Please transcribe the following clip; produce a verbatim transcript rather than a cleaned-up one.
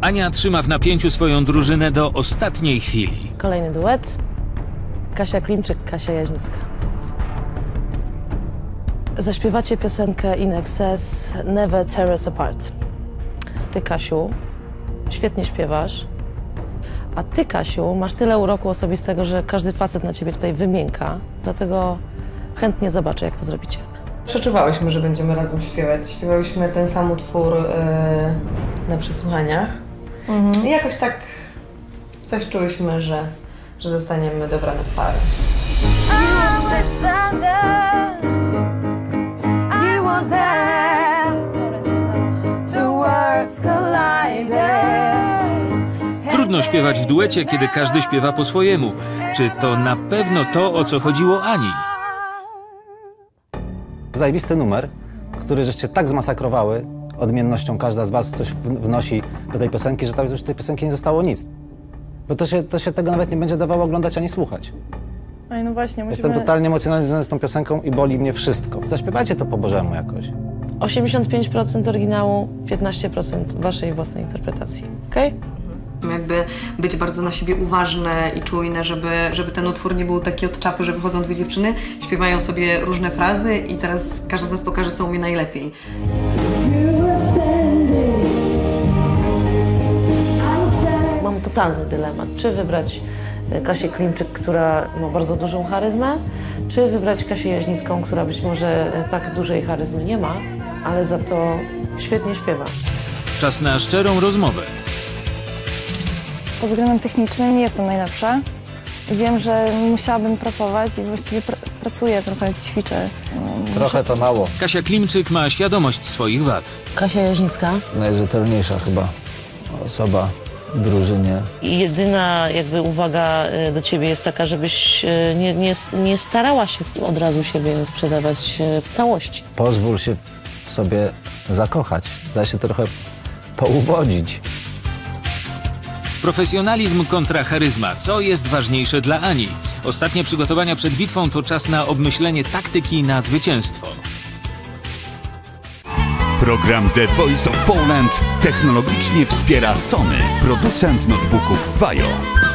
Ania trzyma w napięciu swoją drużynę do ostatniej chwili. Kolejny duet. Kasia Klimczyk, Kasia Jaźnicka. Zaśpiewacie piosenkę In Excess, Never Tear Us Apart. Ty, Kasiu, świetnie śpiewasz, a ty, Kasiu, masz tyle uroku osobistego, że każdy facet na ciebie tutaj wymięka, dlatego chętnie zobaczę, jak to zrobicie. Przeczuwałyśmy, że będziemy razem śpiewać. Śpiewałyśmy ten sam utwór yy, na przesłuchaniach. Mhm. I jakoś tak coś czułyśmy, że, że zostaniemy dobrane w parę. Trudno śpiewać w duecie, kiedy każdy śpiewa po swojemu. Czy to na pewno to, o co chodziło Ani? Zajebisty numer, który żeście tak zmasakrowały odmiennością, każda z was coś wnosi do tej piosenki, że tam już tej piosenki nie zostało nic. Bo to się, to się tego nawet nie będzie dawało oglądać ani słuchać. Ej, no właśnie, musimy... Jestem totalnie emocjonalnie związany z tą piosenką i boli mnie wszystko. Zaśpiewajcie to po Bożemu jakoś. osiemdziesiąt pięć procent oryginału, piętnaście procent waszej własnej interpretacji, okej? Okay? Jakby być bardzo na siebie uważne i czujne, żeby, żeby ten utwór nie był taki od czapy, że wychodzą dwie dziewczyny, śpiewają sobie różne frazy i teraz każda z nas pokaże, co umie najlepiej. Mam totalny dylemat, czy wybrać Kasię Klimczyk, która ma bardzo dużą charyzmę, czy wybrać Kasię Jaźnicką, która być może tak dużej charyzmy nie ma, ale za to świetnie śpiewa. Czas na szczerą rozmowę. Pod względem technicznym nie jestem najlepsza. Wiem, że musiałabym pracować i właściwie pr pracuję, trochę ćwiczę. Trochę to mało. Kasia Klimczyk ma świadomość swoich wad. Kasia Jaźnicka. Najrzetelniejsza chyba osoba w drużynie. I jedyna jakby uwaga do ciebie jest taka, żebyś nie, nie, nie starała się od razu siebie sprzedawać w całości. Pozwól się w sobie zakochać. Da się trochę pouwodzić. Profesjonalizm kontra charyzma. Co jest ważniejsze dla Ani? Ostatnie przygotowania przed bitwą to czas na obmyślenie taktyki na zwycięstwo. Program The Voice of Poland technologicznie wspiera Sony, producent notebooków Vajo.